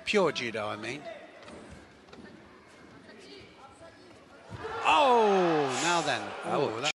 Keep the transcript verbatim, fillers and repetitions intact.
pure judo, I mean. Oh, now then. Oh, that